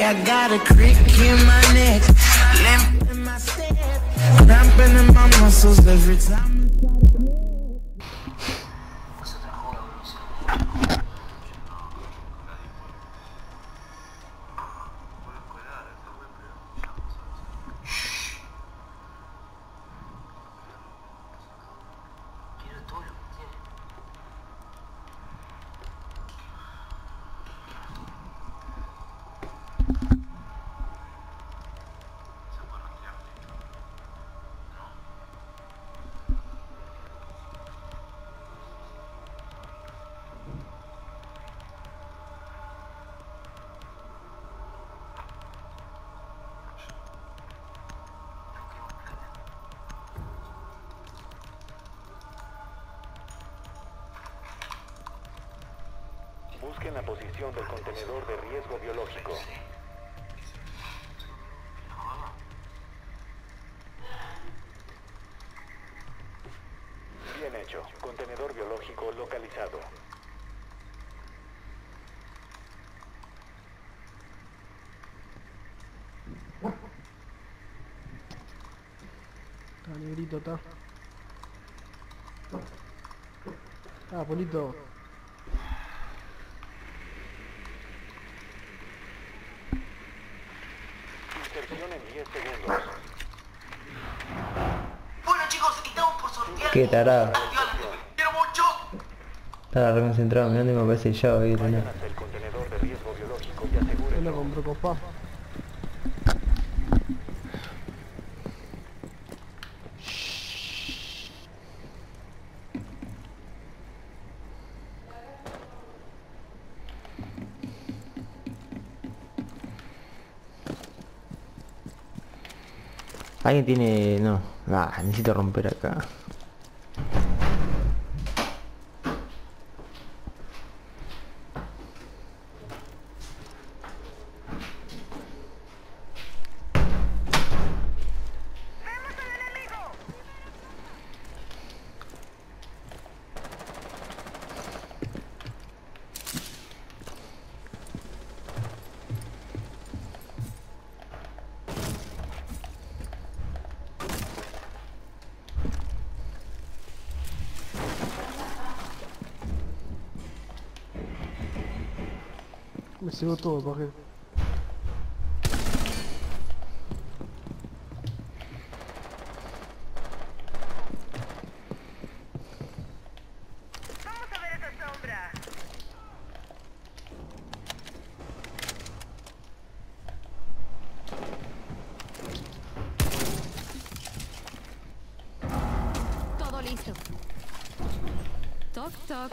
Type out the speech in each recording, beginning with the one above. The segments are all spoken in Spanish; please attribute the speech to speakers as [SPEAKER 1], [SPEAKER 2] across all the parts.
[SPEAKER 1] I got a crick in my neck, limp in my step, cramping in my muscles every time.
[SPEAKER 2] Busquen la posición del contenedor de riesgo biológico. Bien hecho. Contenedor biológico localizado.
[SPEAKER 3] Está negrito, está. Ah, Polito.
[SPEAKER 2] Inserción en 10 segundos.
[SPEAKER 1] Bueno chicos, estamos por sortear.
[SPEAKER 4] Qué tarado.
[SPEAKER 1] ¡Quiero mucho!
[SPEAKER 4] Estaba reconcentrado, mirando y me aparece el llave ahí,
[SPEAKER 2] Vayan
[SPEAKER 4] ¿no?
[SPEAKER 2] hasta el contenedor de riesgo biológico y
[SPEAKER 3] Él lo
[SPEAKER 2] asegúrenlo.
[SPEAKER 3] compró copa.
[SPEAKER 4] Alguien tiene... no. Ah, necesito romper acá.
[SPEAKER 3] Me cegó todo, paje.
[SPEAKER 5] Vamos a ver esa sombra.
[SPEAKER 6] Todo listo. Toc, toc.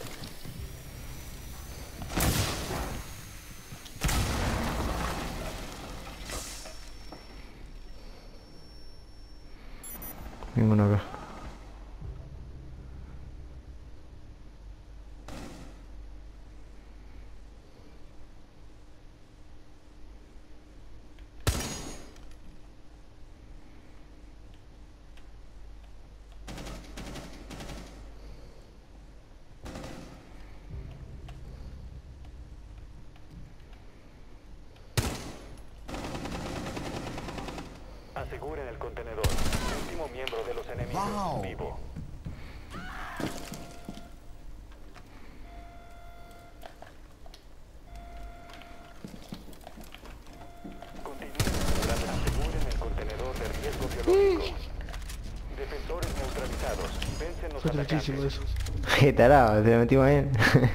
[SPEAKER 4] Ninguno acá.
[SPEAKER 2] Aseguren el contenedor. Último miembro de los enemigos vivo. Continúen. Aseguren el contenedor de riesgo biológico. Defensores neutralizados. Vencen los
[SPEAKER 3] Fue truchísimo
[SPEAKER 2] atacantes.
[SPEAKER 3] eso.
[SPEAKER 4] Qué tarado, se lo metimos bien.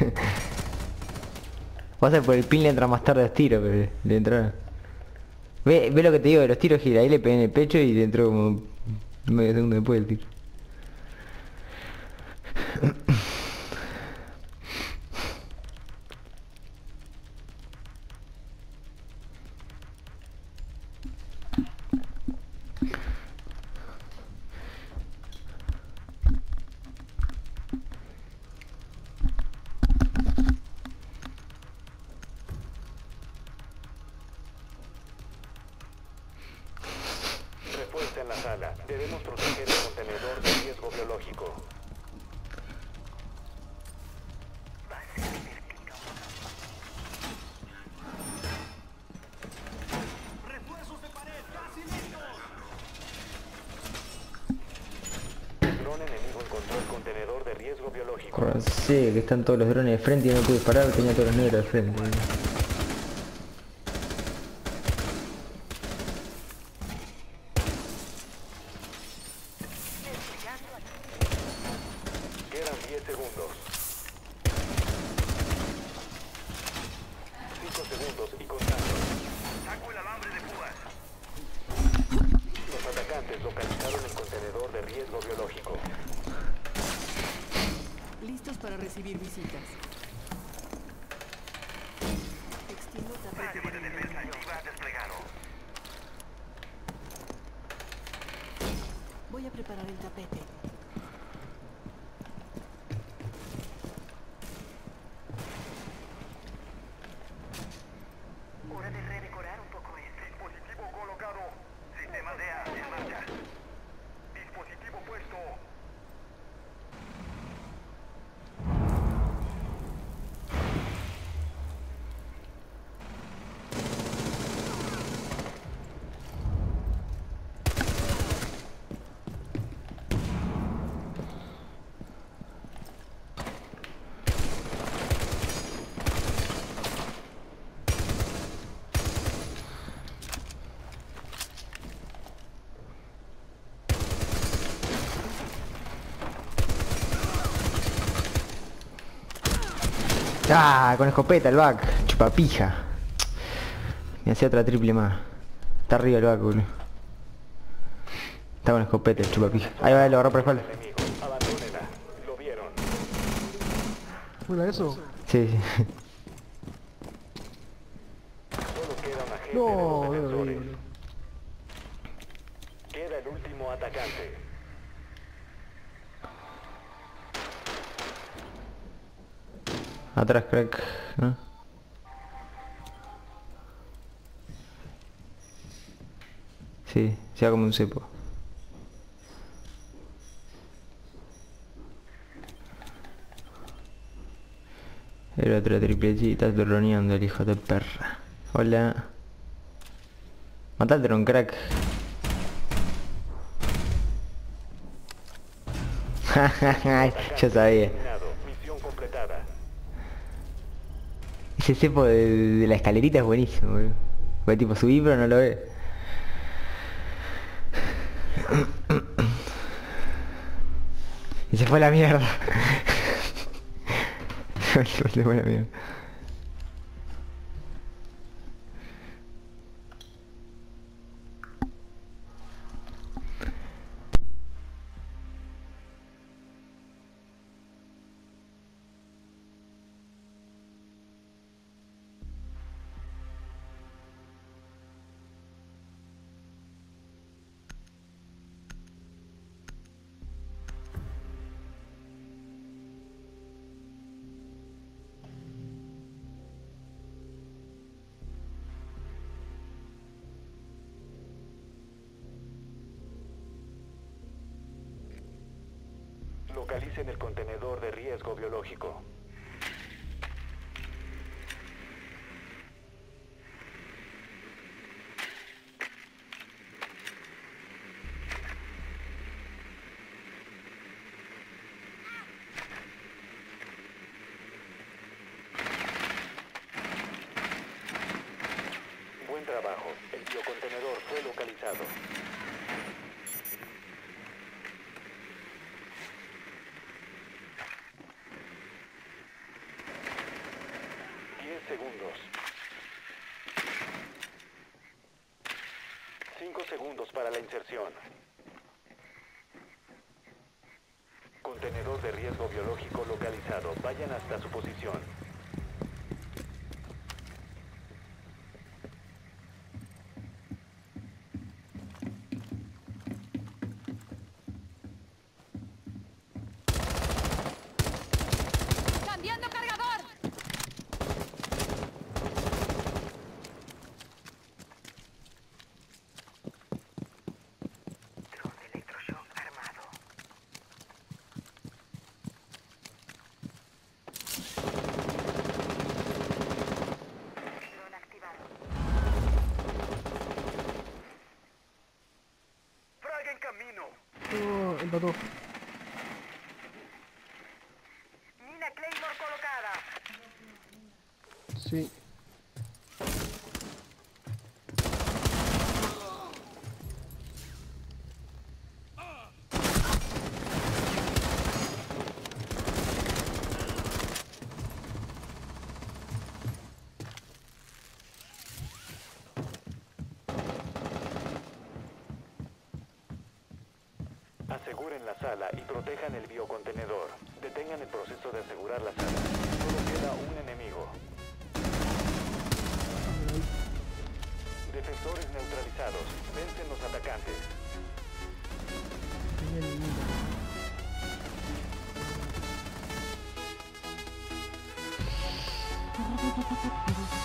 [SPEAKER 4] Pasa que por el pin le entra más tarde a los tiros, pero le entraron. Ve lo que te digo de los tiros, gira, ahí le pegué en el pecho y le entró como medio segundo después del tiro.
[SPEAKER 2] Refuerza en la sala. Debemos proteger el contenedor de riesgo biológico. biológico.
[SPEAKER 4] Corran, sí, que están todos los drones de frente y no pude disparar, tenía todos los negros de frente.
[SPEAKER 2] Quedan 10 segundos. 5 segundos y contando. Saco el alambre de púas. Los atacantes localizaron el contenedor de riesgo biológico.
[SPEAKER 5] Listos para recibir visitas. Extiendo tapete para inventario. Voy a preparar el tapete.
[SPEAKER 2] Hora de redecorar un poco este. Dispositivo colocado. Sistema DEA en marcha. Dispositivo puesto.
[SPEAKER 4] Ah, con escopeta el back, chupapija. Me hacía otra triple más. Está arriba el back, boludo. Está con escopeta el chupapija. Ahí va, lo agarró por la espalda.
[SPEAKER 2] Enemigo. Abandónela. Lo vieron.
[SPEAKER 3] ¿Fuera eso?
[SPEAKER 4] Sí, sí.
[SPEAKER 2] Solo queda un agente
[SPEAKER 3] No,
[SPEAKER 2] de los
[SPEAKER 3] no,
[SPEAKER 2] defensores.
[SPEAKER 3] no.
[SPEAKER 2] Queda el último atacante.
[SPEAKER 4] Atrás, crack, ¿no? Sí, se va como un cepo. El otro triplecita droneando el hijo de perra. Hola. Mata al dron, crack. Yo sabía.
[SPEAKER 2] Terminado. Misión completada.
[SPEAKER 4] Ese cepo de la escalerita es buenísimo, boludo. Porque tipo subí pero no lo ve. Y se fue a la mierda. Se fue a la mierda.
[SPEAKER 2] Localicen el contenedor de riesgo biológico. Buen trabajo. El biocontenedor fue localizado. Segundos. 5 segundos para la inserción. Contenedor de riesgo biológico localizado. Vayan hasta su posición.
[SPEAKER 6] ¡Cambiando cargador!
[SPEAKER 3] Oh, empató. Sí.
[SPEAKER 2] Aseguren la sala y protejan el biocontenedor. Detengan el proceso de asegurar la sala. Solo queda un enemigo. Defensores neutralizados. Vencen los atacantes.
[SPEAKER 3] Tiene el-